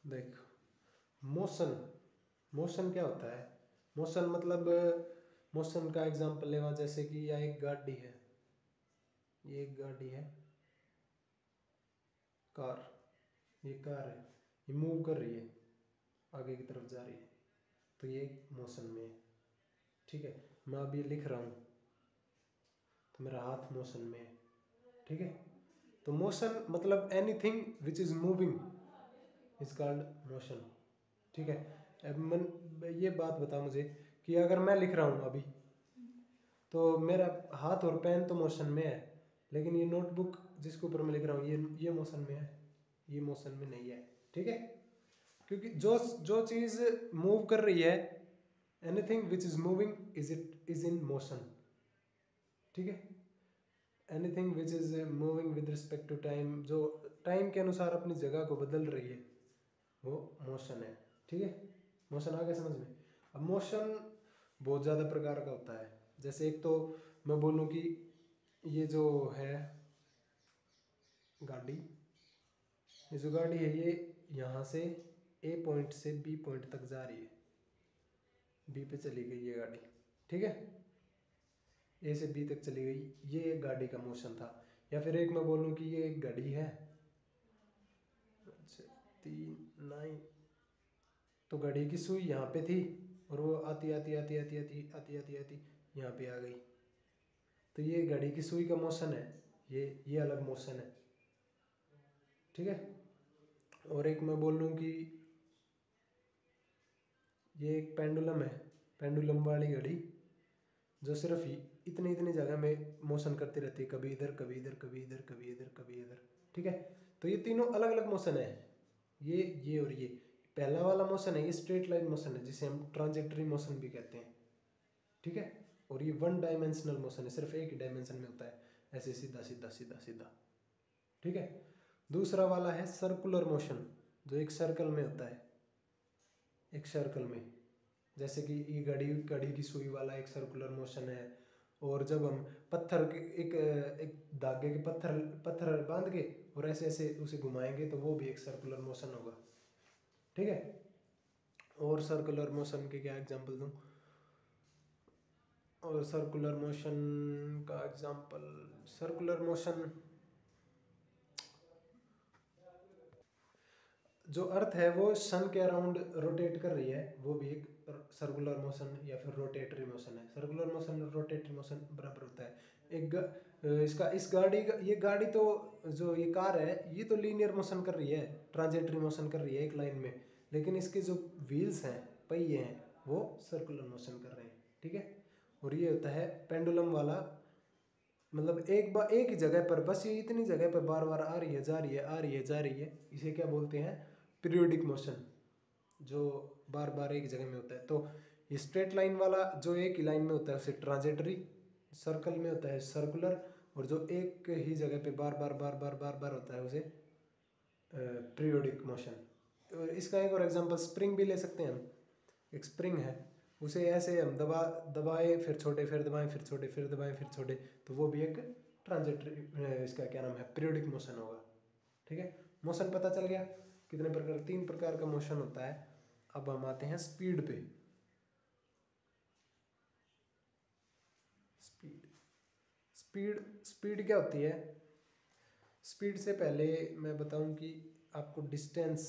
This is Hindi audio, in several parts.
देख, मोशन, मोशन क्या होता है? मोशन मतलब मोशन का एग्जांपल लेवा, जैसे कि यह एक गाड़ी है, ये एक गाड़ी है, कार, ये कार है, ये मूव कर रही है, आगे की तरफ जा रही है, तो ये मोशन में है। ठीक है, मैं अभी लिख रहा हूँ तो मेरा हाथ मोशन में है। ठीक है, तो मोशन मतलब anything which is moving is called motion. ठीक है, अब ये बात बता मुझे कि अगर मैं लिख रहा हूँ अभी, तो मेरा हाथ और पेन तो मोशन में है, लेकिन ये नोटबुक जिसके ऊपर मैं लिख रहा हूँ ये मोशन में है, ये मोशन में नहीं है। ठीक है, क्योंकि जो जो चीज़ मूव कर रही है, anything which is moving is in motion. ठीक है, anything which is moving with respect to time, जो टाइम के अनुसार अपनी जगह को बदल रही है, वो मोशन है। ठीक है, मोशन आ गया समझ में? अब मोशन बहुत ज़्यादा प्रकार का होता है। जैसे एक तो मैं बोलूँ कि ये जो है गाड़ी, ये जो गाड़ी है ये यहाँ से ए पॉइंट से बी पॉइंट तक जा रही है, बी पे चली गई ये गाड़ी। ठीक है, ए से बी तक चली गई, ये एक गाड़ी का मोशन था। या फिर एक मैं बोलूँ कि ये एक घड़ी है, अच्छा 3 9, तो घड़ी की सुई यहाँ पे थी और वो आती आती आती आती आती आती आती आती यहाँ पे आ गई, तो ये घड़ी की सुई का मोशन है, ये अलग मोशन है। ठीक है, और एक मैं बोल लूँ कि ये एक पेंडुलम है, पेंडुलम वाली घड़ी, जो सिर्फ इतनी इतनी जगह में मोशन करती रहती है, कभी इधर कभी इधर कभी इधर कभी इधर कभी इधर। ठीक है, तो ये तीनों अलग अलग मोशन है, ये और ये। पहला वाला मोशन है ये स्ट्रेट लाइन मोशन है, जिसे हम ट्रांजेक्टरी मोशन भी कहते हैं। ठीक है, और ये 1 डायमेंशनल मोशन है, सिर्फ एक ही डायमेंशन में होता है, ऐसे सीधा सीधा सीधा सीधा। ठीक है, दूसरा वाला है सर्कुलर मोशन, जो एक सर्कल में होता है, एक सर्कल में। जैसे कि ये घड़ी घड़ी की सुई वाला एक सर्कुलर मोशन है। और जब हम पत्थर के एक धागे के पत्थर पत्थर बांध के और ऐसे ऐसे उसे घुमाएंगे, तो वो भी एक सर्कुलर मोशन होगा। ठीक है, और सर्कुलर मोशन के क्या एग्जांपल दूं? और सर्कुलर मोशन का एग्जांपल, सर्कुलर मोशन, जो अर्थ है वो सन के अराउंड रोटेट कर रही है, वो भी एक सर्कुलर मोशन या फिर रोटेटरी मोशन है। सर्कुलर मोशन और रोटेटरी मोशन बराबर होता है। इसका इस गाड़ी का, ये गाड़ी तो, जो ये कार है, ये तो लीनियर मोशन कर रही है, ट्रांजेक्टरी मोशन कर रही है एक लाइन में, लेकिन इसके जो व्हील्स हैं, पहिए हैं, वो सर्कुलर मोशन कर रहे हैं। ठीक है, और ये होता है पेंडुलम वाला, मतलब एक ही जगह पर, बस ये इतनी जगह पर बार बार आ रही है जा रही है आ रही है जा रही है, इसे क्या बोलते हैं? पीरियोडिक मोशन, जो बार बार एक जगह में होता है। तो ये स्ट्रेट लाइन वाला जो एक ही लाइन में होता है उसे ट्रांजेक्टरी, सर्कल में होता है सर्कुलर, और जो एक ही जगह पे बार बार बार बार बार बार होता है उसे पीरियोडिक मोशन। इसका एक और एग्जांपल स्प्रिंग भी ले सकते हैं हम। एक स्प्रिंग है, उसे ऐसे हम दबाए फिर छोटे, फिर दबाएं फिर छोटे, फिर दबाएं फिर छोटे, तो वो भी एक ट्रांजेक्टरी, इसका क्या नाम है, पीरियोडिक मोशन होगा। ठीक है, मोशन पता चल गया कितने प्रकार, 3 प्रकार का मोशन होता है। अब हम आते हैं स्पीड पे। स्पीड, स्पीड क्या होती है? स्पीड से पहले मैं बताऊं कि आपको डिस्टेंस,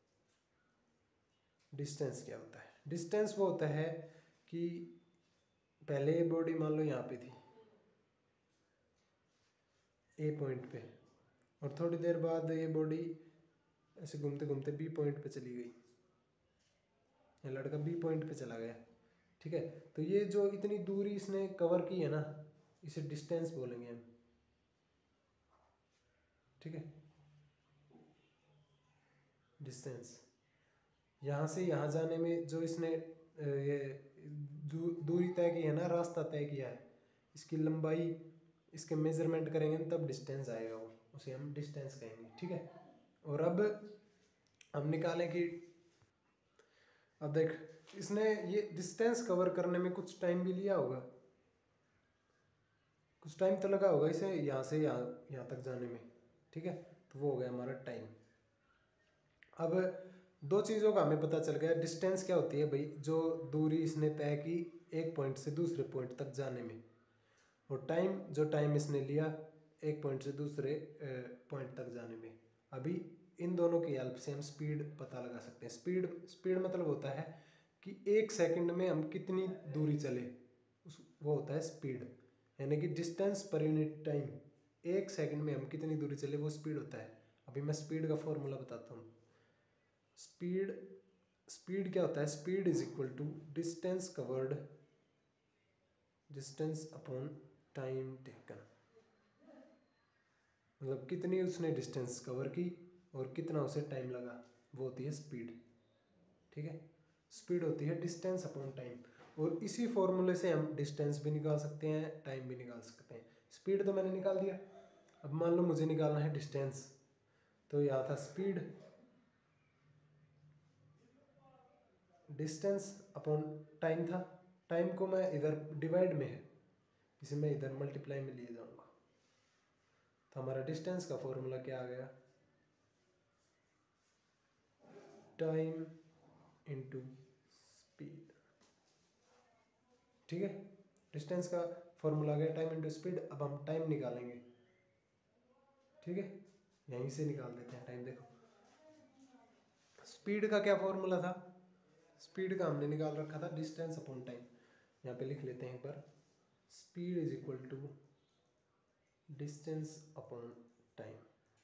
डिस्टेंस क्या होता है? डिस्टेंस वो होता है कि पहले ये बॉडी मान लो यहाँ पे थी, ए पॉइंट पे, और थोड़ी देर बाद ये बॉडी ऐसे घूमते घूमते बी पॉइंट पे चली गई, ये लड़का बी पॉइंट पे चला गया। ठीक है, तो ये जो इतनी दूरी इसने कवर की है ना, इसे डिस्टेंस बोलेंगे हम। ठीक है, डिस्टेंस, यहाँ से यहाँ जाने में जो इसने ये दूरी तय की है ना, रास्ता तय किया है, इसकी लंबाई, इसके मेजरमेंट करेंगे तब डिस्टेंस आएगा, वो उसे हम डिस्टेंस कहेंगे। ठीक है, और अब हम निकालें कि, अब देख, इसने ये डिस्टेंस कवर करने में कुछ टाइम भी लिया होगा, कुछ टाइम तो लगा होगा इसे यहाँ से यहाँ तक जाने में। ठीक है, तो वो हो गया हमारा टाइम। अब दो चीज़ों का हमें पता चल गया। डिस्टेंस क्या होती है भाई, जो दूरी इसने तय की एक पॉइंट से दूसरे पॉइंट तक जाने में, और टाइम जो टाइम इसने लिया एक पॉइंट से दूसरे पॉइंट तक जाने में। अभी इन दोनों की हेल्प से हम स्पीड पता लगा सकते हैं। स्पीड स्पीड मतलब होता है कि एक सेकंड में हम कितनी दूरी चले, वो होता है स्पीड। यानी कि डिस्टेंस पर यूनिट टाइम, एक सेकंड में हम कितनी दूरी चले वो स्पीड होता है। अभी मैं स्पीड का फॉर्मूला बताता हूँ। स्पीड स्पीड क्या होता है, speed is equal to distance covered, distance upon time taken. मतलब कितनी उसने डिस्टेंस कवर की और कितना उसे टाइम लगा, वो होती है स्पीड। ठीक है, स्पीड होती है डिस्टेंस अपॉन टाइम। और इसी फॉर्मूले से हम डिस्टेंस भी निकाल सकते हैं, टाइम भी निकाल सकते हैं। स्पीड तो मैंने निकाल दिया, अब मान लो मुझे निकालना है डिस्टेंस। तो यहाँ था स्पीड, डिस्टेंस अपॉन टाइम था। टाइम को मैं इधर डिवाइड में है, इसे मैं इधर मल्टीप्लाई में लिए जाऊंगा। तो हमारा डिस्टेंस का फॉर्मूला क्या आ गया, टाइम इनटू स्पीड। ठीक है, डिस्टेंस का फॉर्मूला आ गया टाइम इनटू स्पीड। अब हम टाइम निकालेंगे। ठीक है, यहीं से निकाल देते हैं टाइम। देखो स्पीड का क्या फॉर्मूला था, स्पीड का हमने निकाल रखा था डिस्टेंस अपॉन टाइम। यहाँ पे लिख लेते हैं एक बार, speed is equal to distance upon time.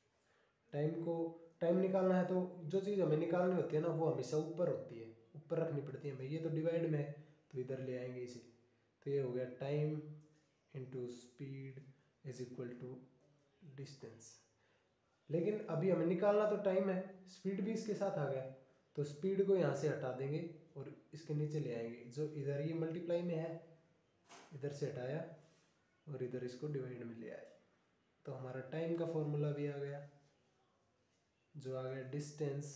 Time निकालना है तो जो चीज़ हमें निकालनी होती है ना वो हमेशा ऊपर होती है, ऊपर रखनी पड़ती है हमें। ये तो डिवाइड में है तो इधर ले आएंगे इसे। तो ये हो गया time into speed is equal to distance. लेकिन अभी हमें निकालना तो टाइम है, स्पीड भी इसके साथ आ गया, तो स्पीड को यहाँ से हटा देंगे और इसके नीचे ले आएंगे। जो इधर ये मल्टीप्लाई में है इधर से हटाया और इधर इसको डिवाइड में ले आए, तो हमारा टाइम का फॉर्मूला भी आ गया, जो आ गया डिस्टेंस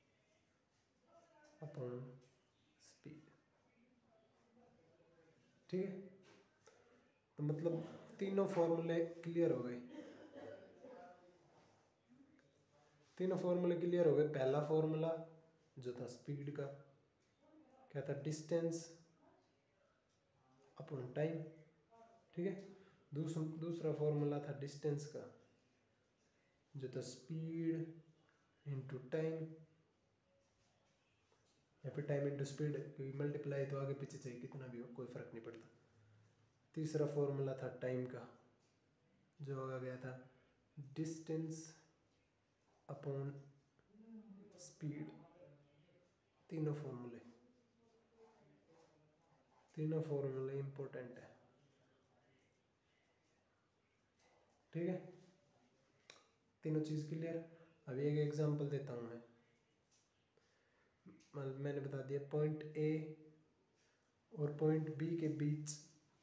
अपॉन स्पीड। ठीक है, तो मतलब तीनों फॉर्मूले क्लियर हो गए। तीनों फॉर्मूले क्लियर हो गए। पहला फॉर्मूला जो था स्पीड का क्या था, डिस्टेंस अपॉन टाइम। ठीक है, दूसरा फॉर्मूला था डिस्टेंस का जो था स्पीड इंटू टाइम, या फिर टाइम इंटू स्पीड, क्योंकि मल्टीप्लाई तो आगे पीछे चाहिए कितना भी हो कोई फर्क नहीं पड़ता। तीसरा फॉर्मूला था टाइम का जो आ गया था डिस्टेंस अपॉन स्पीड। तीनों फॉर्मूले इंपॉर्टेंट है। ठीक है, तीनों चीज़ क्लियर। अभी एक एग्जांपल देता हूँ मैं। मैंने बता दिया पॉइंट ए और पॉइंट बी के बीच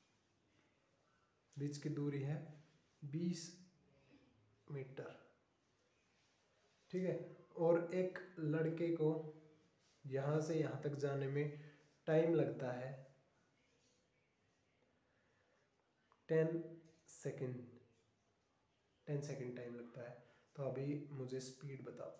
की दूरी है 20 मीटर। ठीक है, और एक लड़के को यहाँ से यहाँ तक जाने में टाइम लगता है 10 सेकेंड। 10 सेकेंड टाइम लगता है। तो अभी मुझे स्पीड बताओ।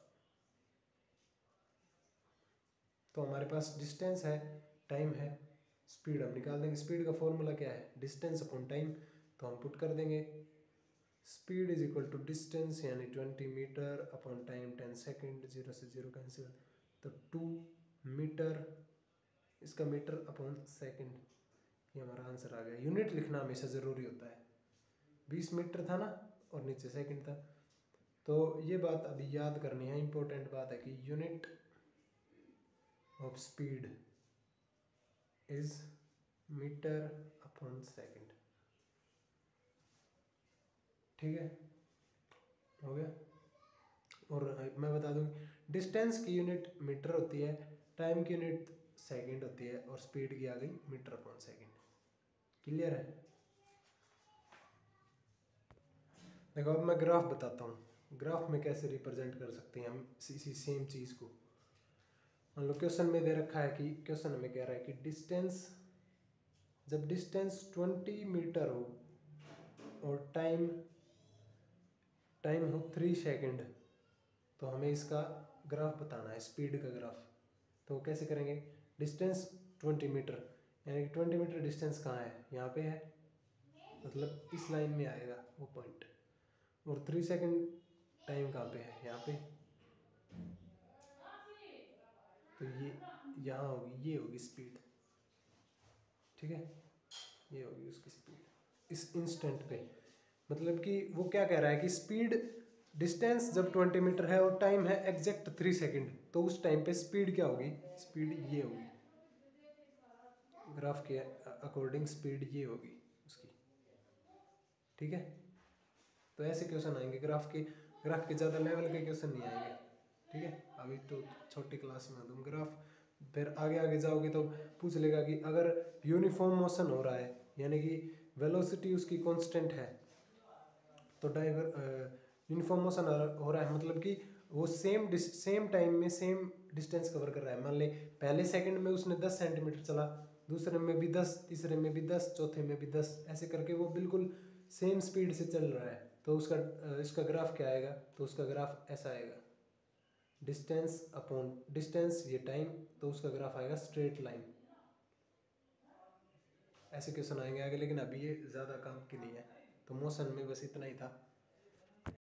तो हमारे पास डिस्टेंस है, टाइम है, स्पीड हम निकाल देंगे। स्पीड का फॉर्मूला क्या है, डिस्टेंस अपॉन टाइम। तो हम पुट कर देंगे speed is equal to distance यानी 20 मीटर अपॉन टाइम 10 सेकेंड, 0 से 0 कैंसिल, तो 2 मीटर, इसका मीटर अपॉन सेकेंड। ये हमारा आंसर आ गया। यूनिट लिखना हमेशा ज़रूरी होता है। 20 मीटर था ना और नीचे सेकंड था, तो ये बात अभी याद करनी है, इंपॉर्टेंट बात है कि unit of speed is metre upon second. ठीक है, हो गया। और मैं बता दूं डिस्टेंस की यूनिट मीटर होती है, टाइम की यूनिट सेकंड होती है, और स्पीड की आ गई मीटर अपॉन सेकंड। क्लियर है। देखो अब मैं ग्राफ बताता हूँ, ग्राफ में कैसे रिप्रेजेंट कर सकते हैं हम इसी सेम चीज़ को। मान लो क्वेश्चन में दे रखा है कि क्वेश्चन हमें कह रहा है कि डिस्टेंस, जब डिस्टेंस 20 मीटर हो और टाइम टाइम हो 3 सेकंड, तो हमें इसका ग्राफ बताना है, स्पीड का ग्राफ। तो कैसे करेंगे, डिस्टेंस 20 मीटर, यानी कि 20 मीटर डिस्टेंस कहाँ है, यहाँ पे है, मतलब इस लाइन में आएगा वो पॉइंट। और 3 सेकंड टाइम कहाँ पे है, यहाँ पे। तो ये यहाँ होगी, ये होगी स्पीड, ठीक है, ये होगी उसकी स्पीड इस इंस्टेंट पे। मतलब कि वो क्या कह रहा है कि स्पीड, डिस्टेंस जब 20 मीटर है और टाइम है एग्जैक्ट 3 सेकंड, तो उस टाइम पे स्पीड क्या होगी, स्पीड ये होगी, ग्राफ के अकॉर्डिंग स्पीड ये होगी उसकी, ठीक है। तो ऐसे क्वेश्चन आएंगे, ग्राफ के ज़्यादा लेवल के क्वेश्चन नहीं आएंगे, ठीक है। अभी तो छोटी क्लास में तुम ग्राफ, फिर आगे आगे जाओगे तो पूछ लेगा कि अगर यूनिफॉर्म मोशन हो रहा है, यानी कि वेलोसिटी उसकी कांस्टेंट है, तो यूनिफॉर्म मोशन हो रहा है, मतलब कि वो सेम टाइम में सेम डिस्टेंस कवर कर रहा है। मान ले पहले सेकंड में उसने 10 सेंटीमीटर चला, दूसरे में भी 10, तीसरे में भी 10, चौथे में भी 10, ऐसे करके वो बिल्कुल सेम स्पीड से चल रहा है। तो उसका इसका ग्राफ क्या आएगा, तो उसका ग्राफ ऐसा आएगा, डिस्टेंस अपॉन डिस्टेंस ये टाइम, तो उसका ग्राफ आएगा स्ट्रेट लाइन। ऐसे क्वेश्चन आएंगे आगे, लेकिन अभी ये ज़्यादा काम की नहीं है। तो मोशन में बस इतना ही था।